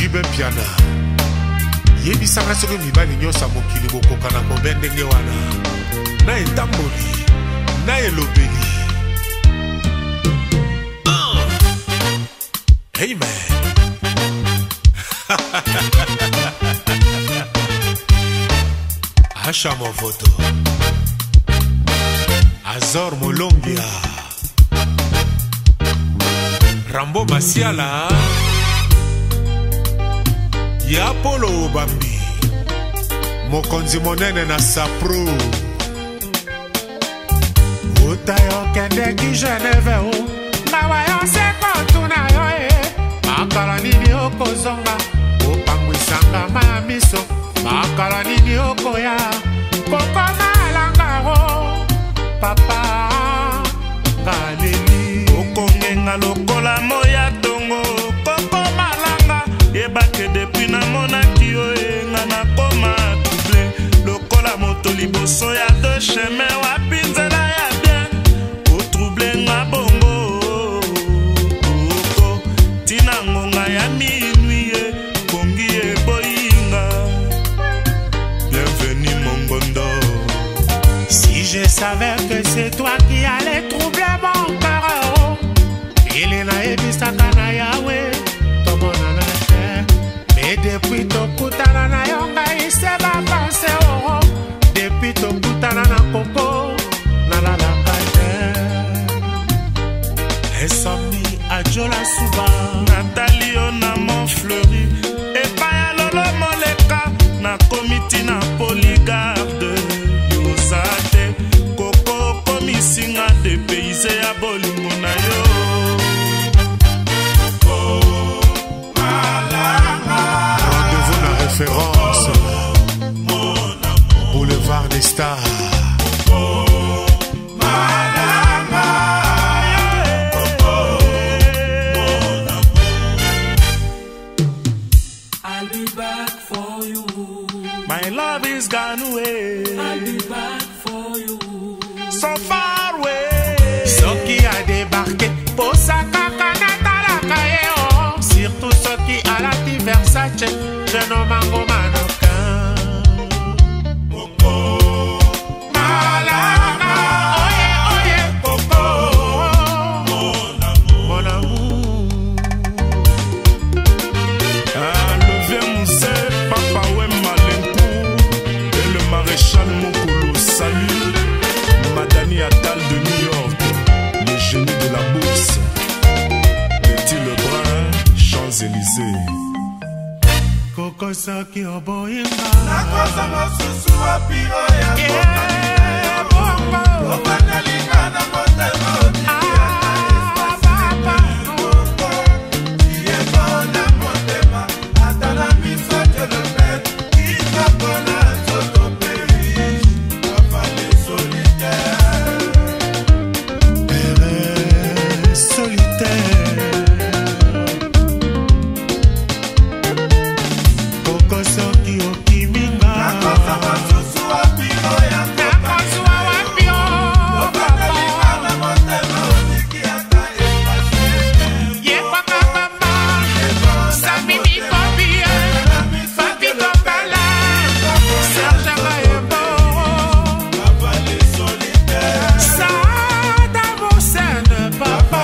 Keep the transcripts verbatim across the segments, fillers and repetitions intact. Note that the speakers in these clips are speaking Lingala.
Jibe Piana yebisanga soki mibali nyonso mokili bokoka na kobe ndenge wana na etamboli na elobeli. Hey man. Asha Movoto Azor Molongia Rambo Masiala Ya Polo Obambi Mokonzi monene na Sapro Utayo kende ki Geneve o Nawa yo seko tuna yo e Makala nini okozonga Opangwisanga mamiso Makala nini okoya Koko malangaro Papa Galili Okongenga lokola moya tongo Koko malanga Yebake depuis na monaki yo Nga na koma double Lokola moto liboso ya deux chemin Wapinzela ya bien O trouble nga bongo Oko Tina ngonga ya minuit Kongi e boyinga Bienvenue mon gondo. Si je savais que c'est toi qui allais troubler mon cœur, oh. Il est là et bisaka na Yahweh, tomona na terre. Mais depuis ton kutana na yonga, il s'est pas pensé, oh. Depuis ton kutana na koko, na la la kate. Insomnie à Jola Souba. Nathalie on a mon fleuri. Et pas ya lolo moleka. Na komiti na polygarde. Yosate. Koko komisinga de payse ya bolingo na yo. Rendez-vous la référence. Boulevard des Stars. I'll be back for you. My love is gone away. I'll be back for you. So far away. Soki a débarqué, Posaka Kanata oh. Surtout Soki a la Versace, je nomme Mango Manoka. Coco Malanga, oye oye Coco. Mon amour, mon amour. Ah, le vieux Moussé, Papa Wemma Lenkou. Et le maréchal Mokolo, salut. Madani Attal de New York, le génie de la bourse. Petit Lebrun, Champs-Élysées. Coco Soki Oboyinga. Na kosa masusu wa piro ya Yeah, bongo. Okangalinga na motema otikia na espasi Moko, iye bona motema Ata na miso jelopet Kitoko na soto peri Afale solitaire Erreur solitaire. Coco Soki Okiminga. Na kosa masusu wa piro ya Nakozwa wapi oh, Okangalinga na motema otikia na espasi Yekwaka mama, Samini Fabie, Fabi Topala, Serge Raembo, Afale solitaire Sada Moussene, papa.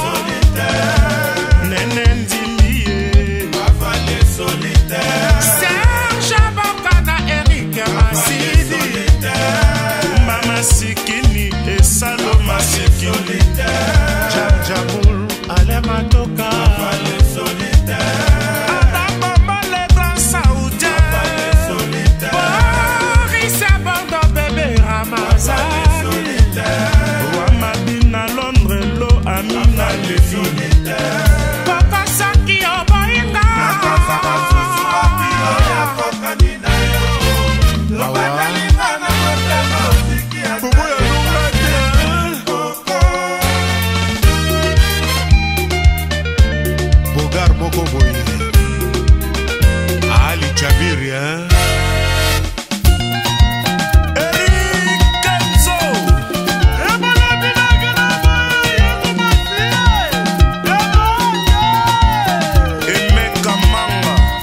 Nene Ndimie. Afale solitaire Serge Bokana, Eric Masidi, Mama Sikini et Saloma Sikini. Jamjamoul, Alema Toka, Ada Bamba le grand saoudien. Boris Abondo, bébé Ramazani, Wamadina Londres, Lo Amina Levi. Coco Soki Oboyinga. Bogar Moko Boye, Ali Jabiri, hein? Eric Kenzo. Emeka Manga.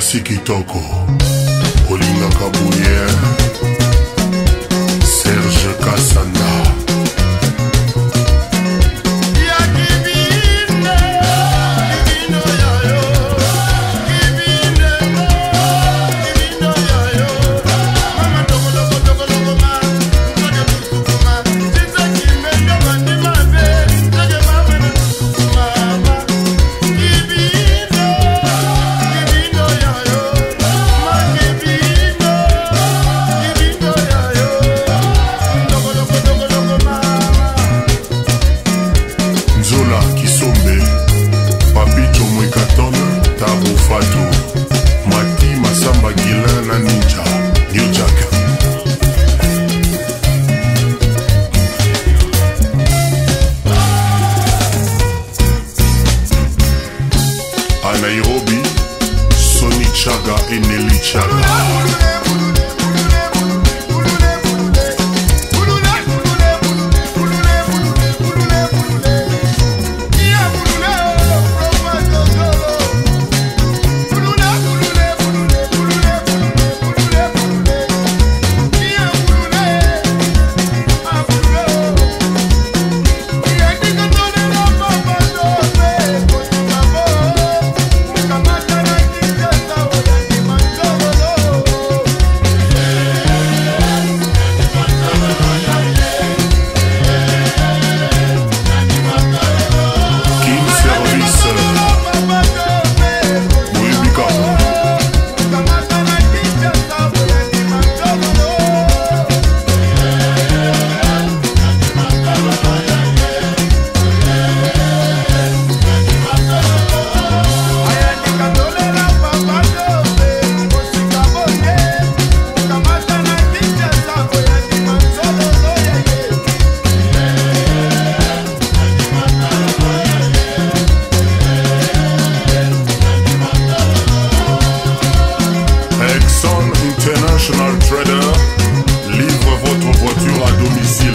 Merci Kitoko, Olinga Kabouye, Serge Kassanda. Nairobi, Sony Chaga et Nelly Chaga. International Trader livre votre voiture à domicile.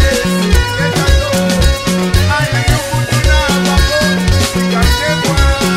One.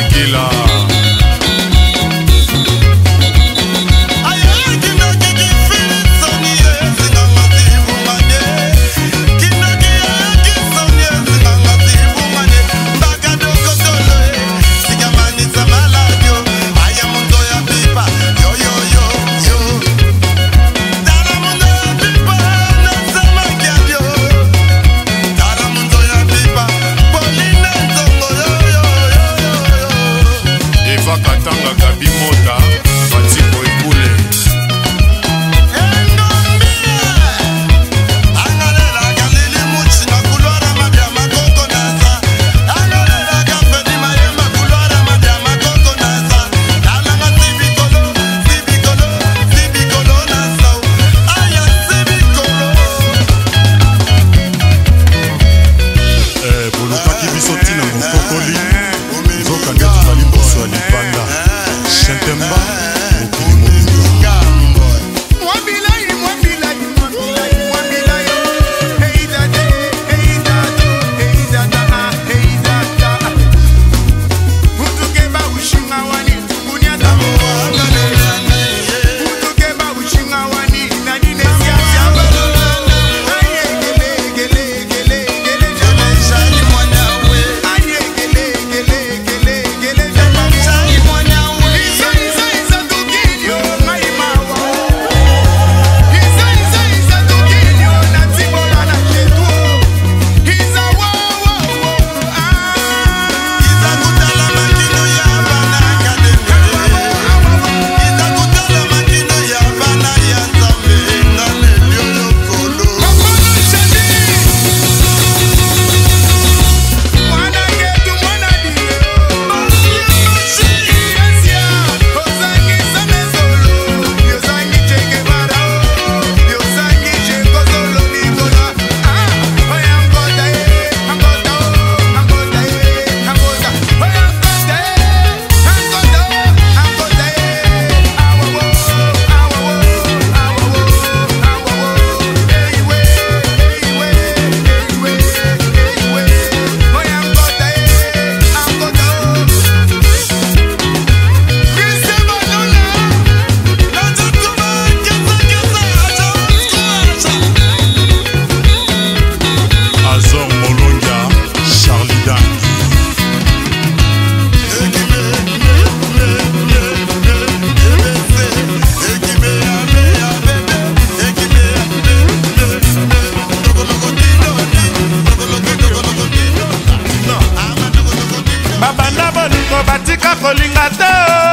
Kila Katanga Gabi Mota Fatiko Ekule Eh, bolokaki biso tina mokokoli Zoka nde tozali boso ya libanda Shentemba mokili mobimba kolinga te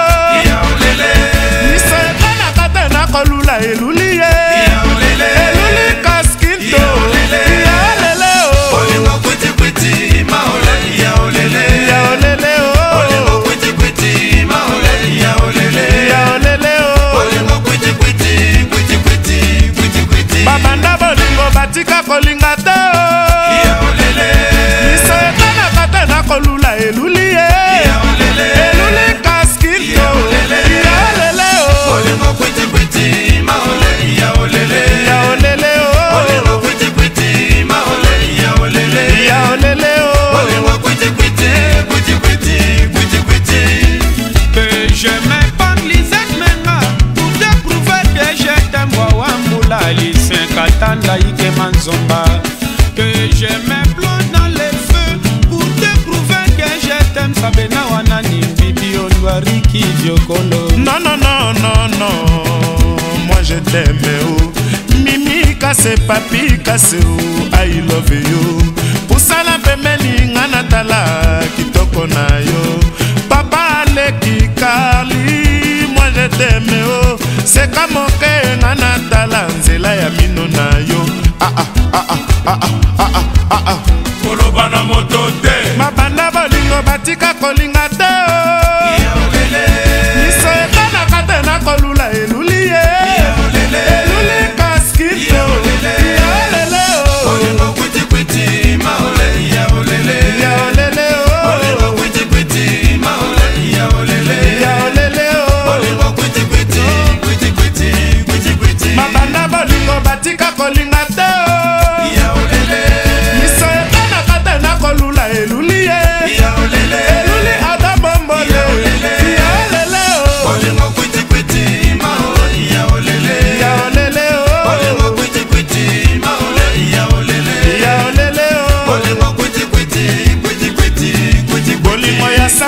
miso ekanaka te na kolula eluli ye eluli kaskinto yaolele o olingo kwitikwiti maole yaolele yaolele o olingo kwitikwiti maole yaolele yaolele o olingo kwitikwiti kwitikwiti kwitikwiti babanda bolingo batika kolinga te yaolele miso ekanaka te na kolula eluli ye eluli kaskinto yaolele o olingo kwitikwiti maole yaolele yaolele o olingo kwitikwiti maole yaolele yaolele o olingo kwitikwiti kwitikwiti kwitikwiti. Que je m'épargne Lisette Menga pour te prouver que je t'aime Wawa Moula Lissin Katanda Ike Manzomba. Que je me plonge dans les feux pour te prouver que je t'aime Sabena Wanani Bibi Ondwari Kidiokolo. Non non non non non, moi je t'aime oh. Mimi kase papi kase oh, I love you. Pusala pembeni ngana tala kitoko na yo. Papa Aleki Kali, moi je t'aime oh. C'est comme que ngana tala nzela ya mino na yo. Ah ah ah ah ah ah ah ah ah. Koloba na moto te. Mabanda bolingo batika kolinga te oh. Miso ekanaka te na kolula eluli ye eluli kaskito yaolele o Olingo kwitikwiti maole yaolele yaolele o Olingo kwitikwiti maole yaolele yaolele o Olingo kwitikwiti kwitikwiti kwitikwiti mabanda bolingo batika kolinga te o yaolele miso ekanaka te na kolula eluli ye yaolele eluli ata bombole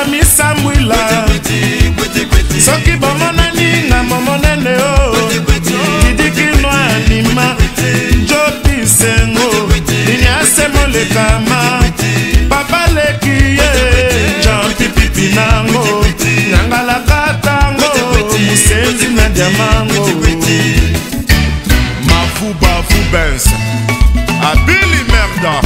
misambwila soki bomonani na momonene o didikino anima njopi sengo linyase molekama papa leki ye janti pipi nango nyangalaka tango musenzi na diamango mafuba fubens abili merda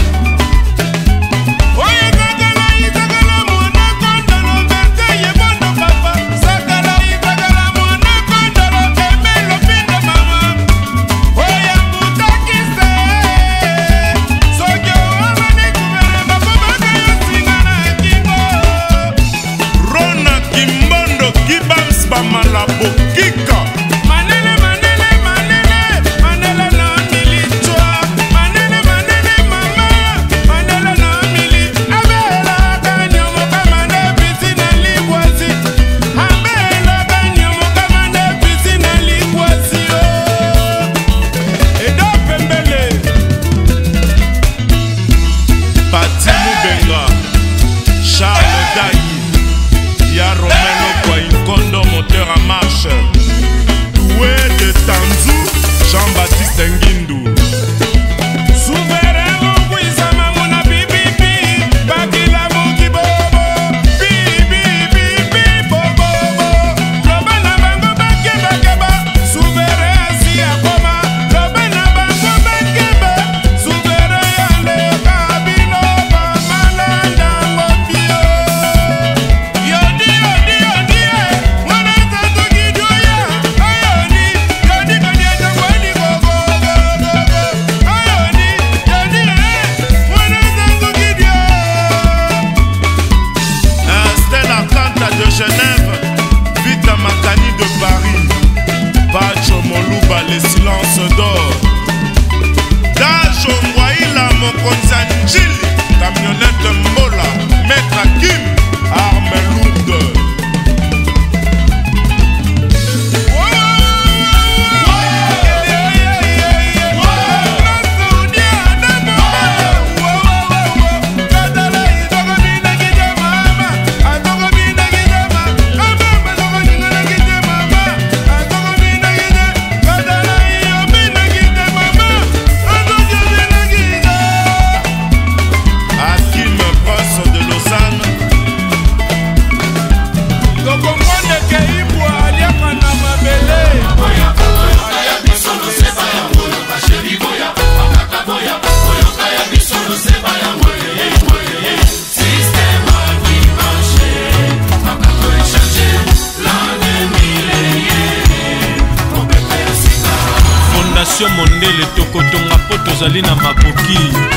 mondele tokotonga po tozali na makoki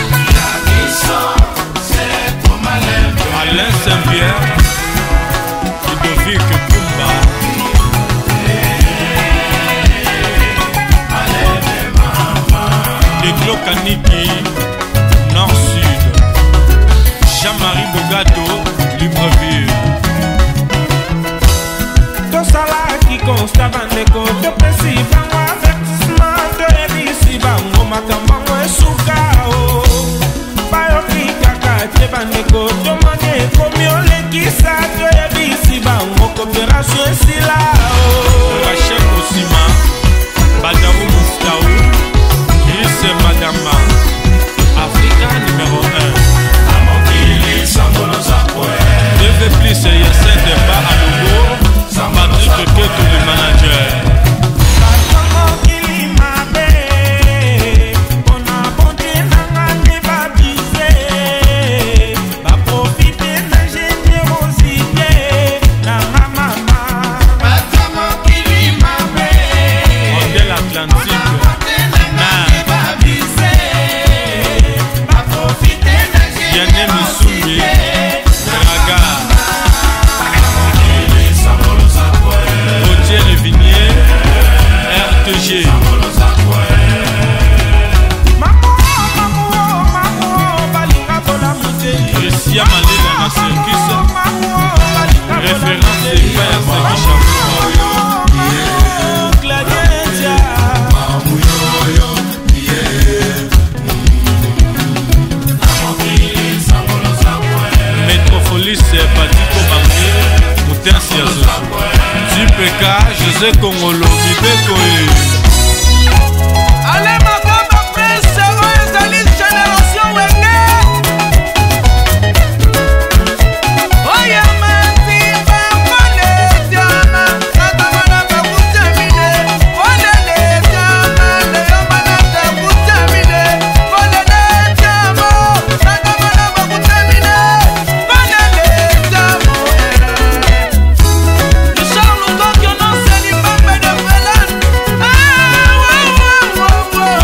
Alain Saint-Pierre Ludovic Kumba Deglo Kaniki Nord-Sud Jean-Marie Bogato Libreville Tosalaki constat bandeko topesi bango avertissement toyebisi bango makambo esuka o bayoki kaka te bandeko tomoni ekomi olekisa toyebisi bango coopération esila o Rachel Osima Badaou Moustaou Lise Madama Africa numéro un D V plus Yacine Demba à Logo Patrick Keto le manager José Congolo Bibeko Allez ma femme prince oyo ezali génération wenge oya matimba kole tiama natamana kakutamine olele tiama leyomana kakutamine olele tiamo natamana kakutamine olele tiamo Charles Ngokyo non c'est l'imambe de Felan ah ouais ouais ouais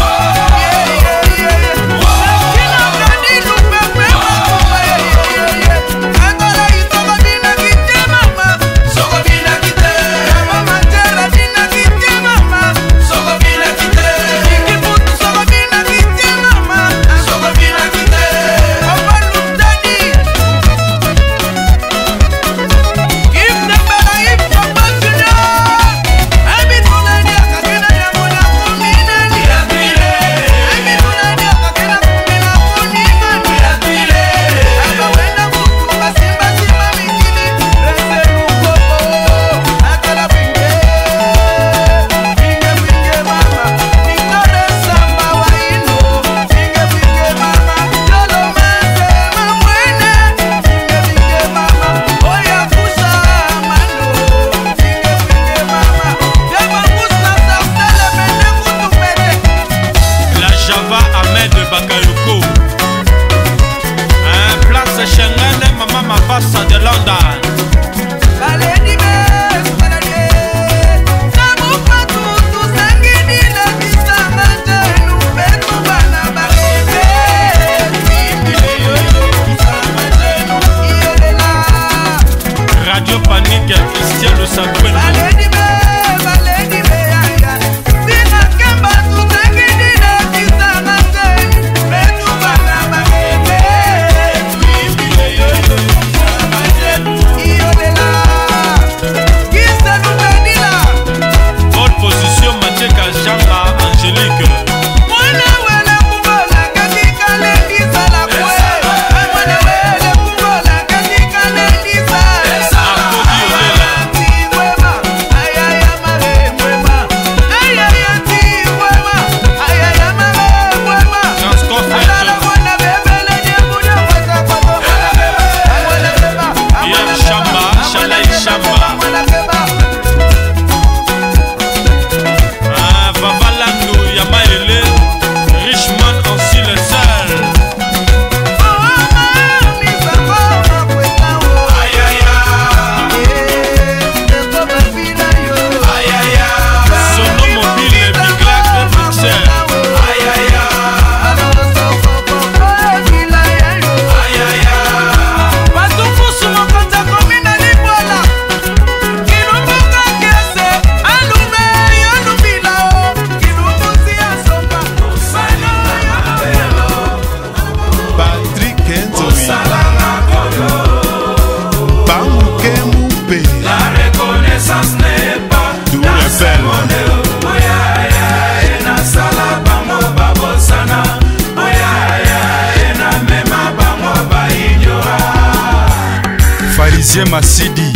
Masidi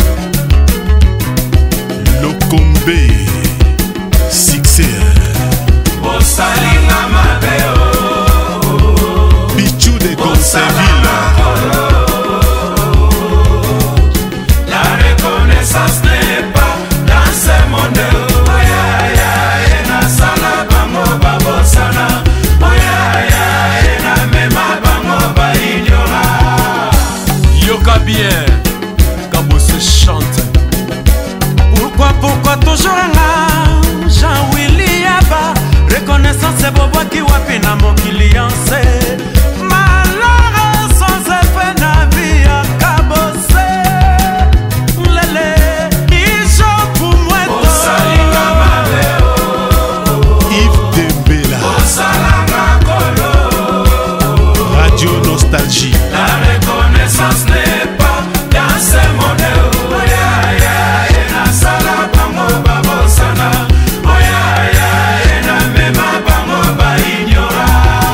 Lokombe Succès Osalinga mabeo Pichou de Conceville La reconnaissance n'est pas dans ce monde Oya ya ena sala bango babosana Oya ya ena mema bango ba ignora Yoka bien chante. Pourquoi, pourquoi toujours là Jean-Willy Yaba reconnaissance c'est bobo qui wapi na mokiliance malheur sans effet na vie à cabosé lele iso pour moi Osalinga mabeo Yves Dembela Osalanga kolo Radio Nostalgie La reconnaissance n'est pas dans ce monde Oya ya ena mema bango ba ignora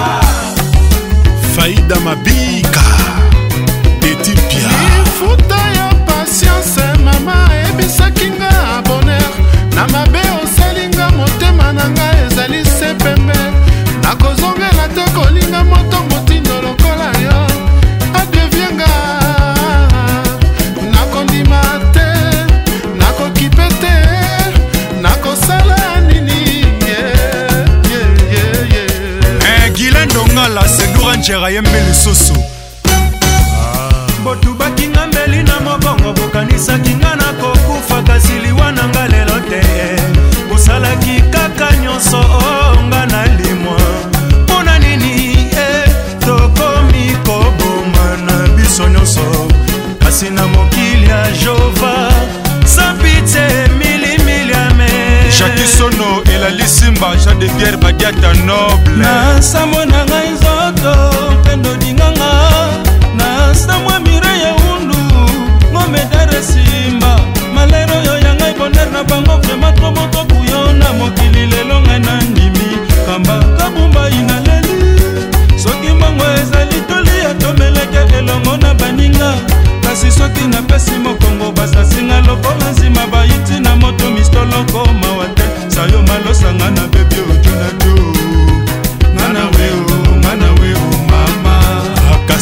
Elali Simba, Jean de Pierre Badiata Noble. Na samo na ngai nzoto pendo dinganga na samo mire ya undu ngome dare Simba malero yo ya ngai bonheur na bango vraiment trop moto kuyona mokili lelo ngai na ndimi kamba kabumba inaleli soki mbango ezali toli atomeleke elongo na baninga kasi soki napesi mokongo basasinga lokola nzima bayiti na moto mistoloko mawate sayo malosanga na bebi ojo na jo ngana weo ngana weo mama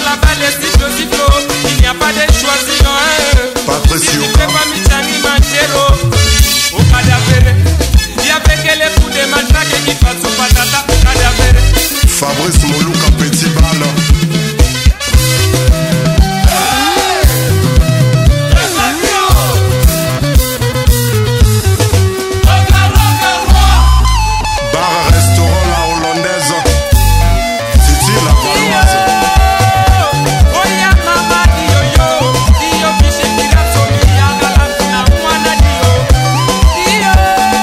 la balle est siflo siflo. Il n'y a pas de choix sinon hein. Patrice Si tu Yoka. fais pas Michani Manchero au cadavre. Il y avait que les coups de matraque qui passent au patata au cadavre. Fabrice Moluka Petit Balle. Bar restaurant La Hollandaise. Titi la Valoise. Oya mama dio yo, dio fiche kira somi agala tuna mwana dio. Dio.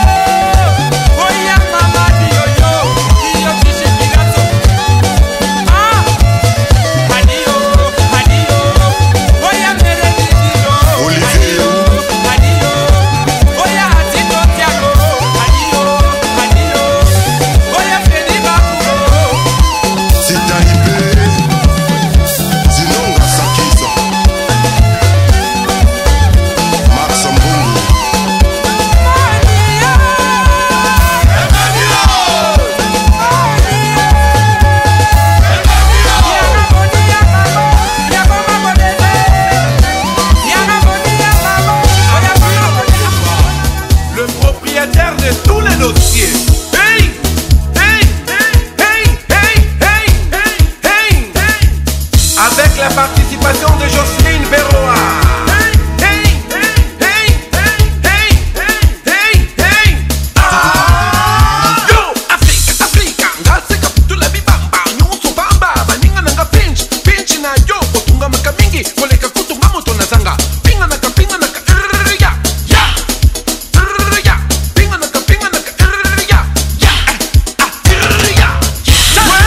Oya mama dio yo, dio fiche kira somi. Ah. Adio, adio. Oya mere dio. Olivier. Adio. Oya atito tiago. Adio, adio. Oya Freddy Bakuro. Tita Ibe. Zinonga Sakiza. Max Mbungu. Le propriétaire de tous les dossiers. Hey! Hey! Hey! Hey! Hey! Hey! Hey! Avec la participation de Jocelyne Berroa. Hey! Hey! Hey! Hey! Hey! Hey! Hey! Ah! Yo! Africa, Africa, ngasika putula bibamba, nyuso bamba, baninga nanga pinch, pinch na yo, kutunga makamingi, koleka kutunga moto na zanga, pinga naka pinga naka ya, ya.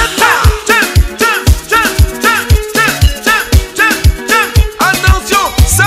Attention,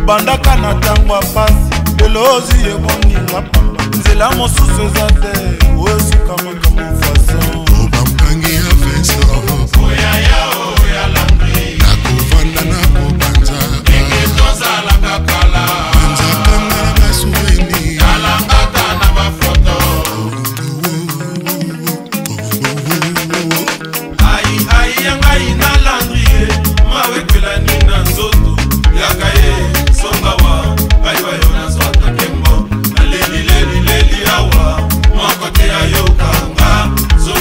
tobandaka na ntango ya pasi lelo ozi eboninga pamba nzela mosusu eza te oyo sukamaka mofason obampangi ya Vincent oyaya oya landri nakovanda na kobanza enge tozalaka kala nzakanga na basouvenir kalangaka na bafoto ai ai ya ngai na landri mawekelani na nzoto yaka ye songawa aiwa yo nazwata kembo naleli leli leli awa moko te ayokanga zo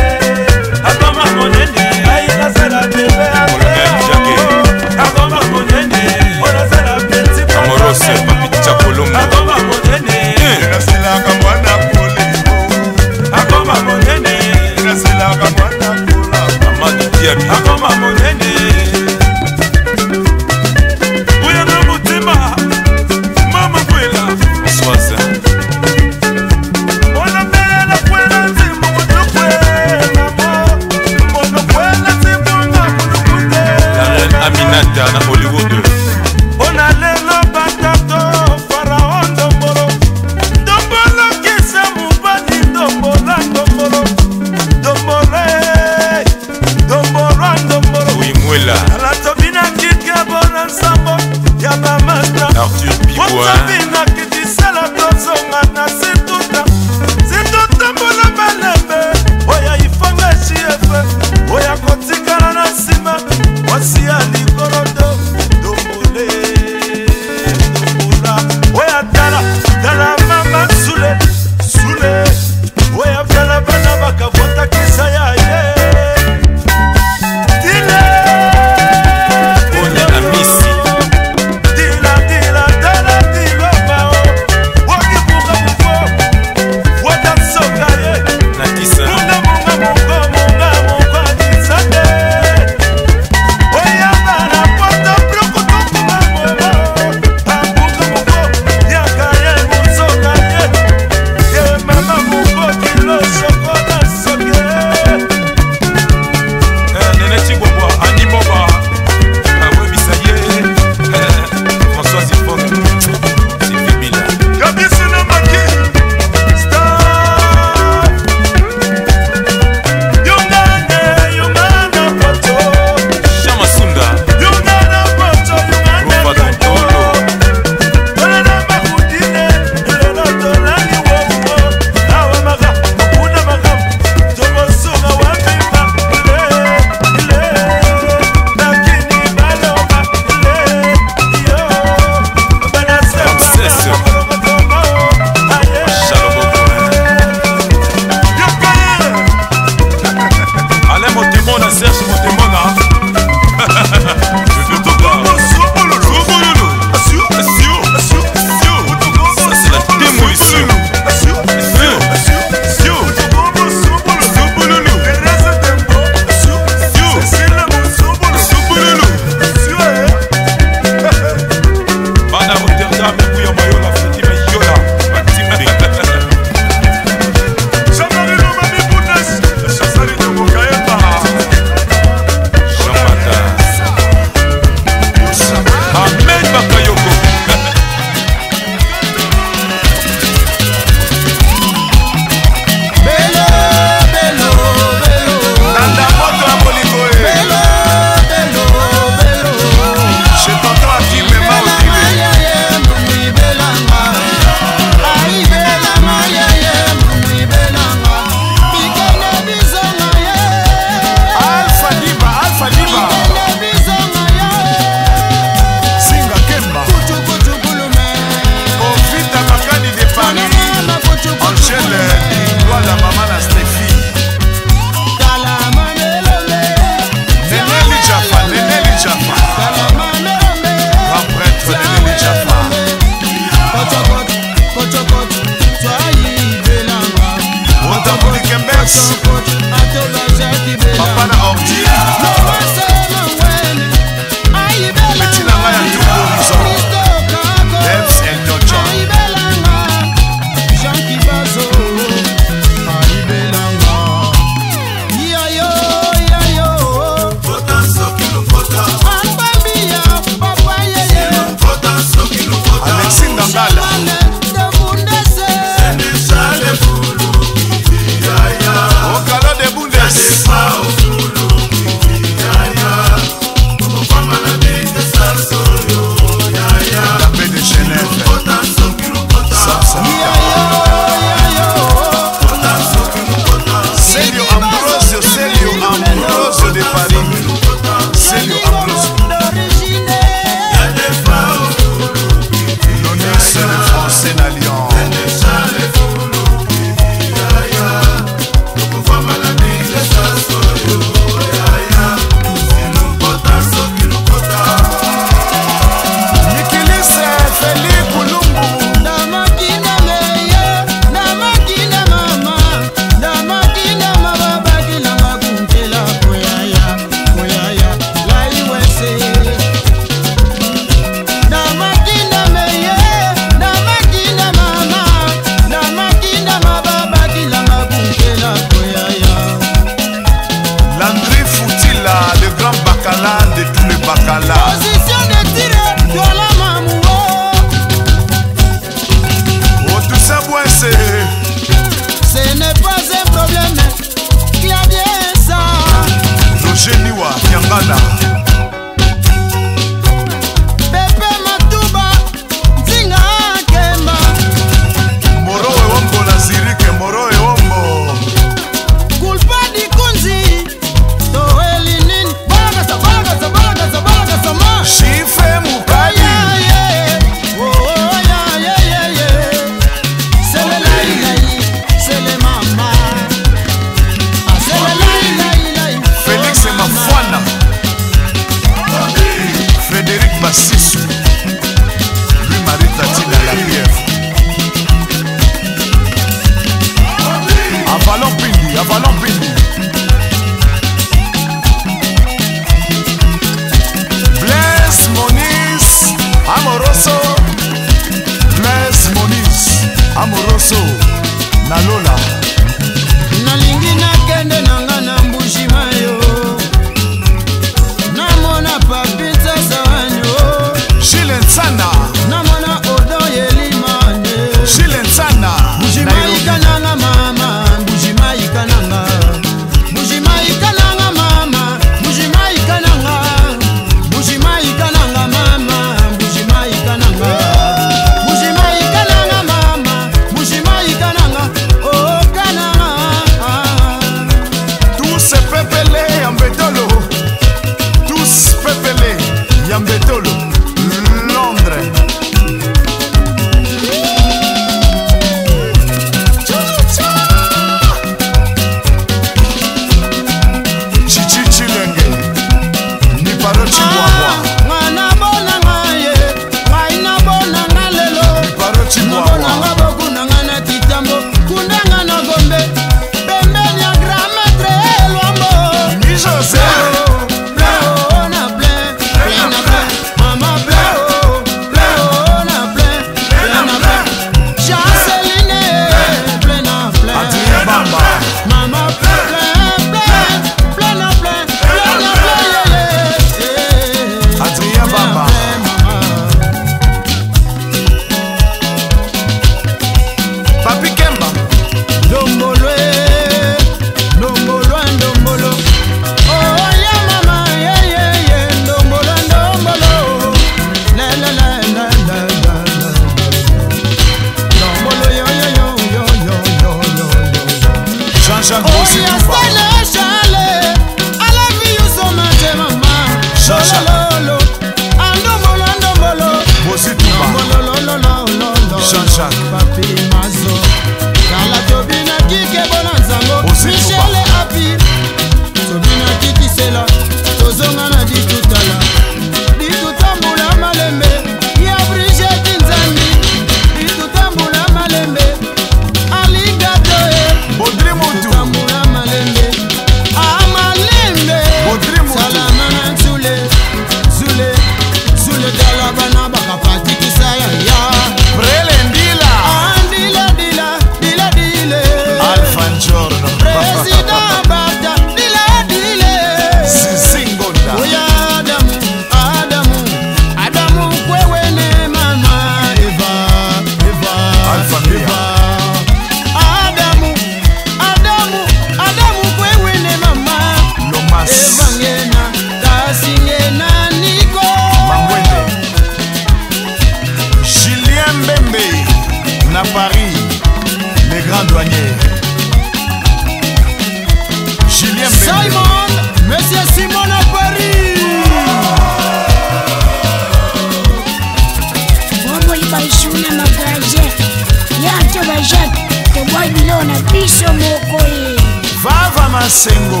Masengo,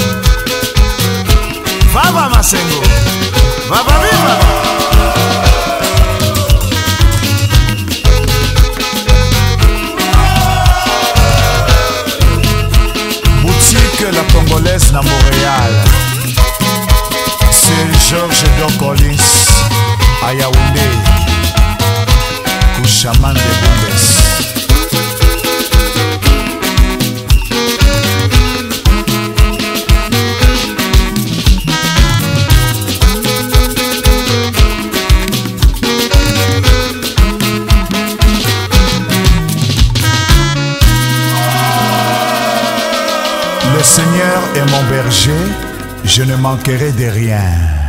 Vava Masengo, Vava viva. Boutique La Congolaise na Montréal. C'est Georges Don Collins à Yaoundé, Kouchaman de Bundes. Le Seigneur est mon berger, je ne manquerai de rien.